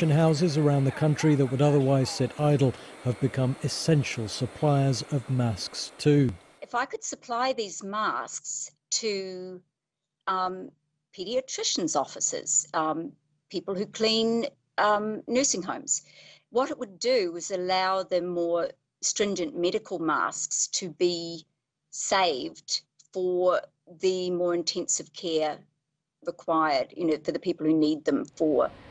vaccination houses around the country that would otherwise sit idle have become essential suppliers of masks too. If I could supply these masks to paediatricians' offices, people who clean nursing homes, what it would do was allow the more stringent medical masks to be saved for the more intensive care required, for the people who need them for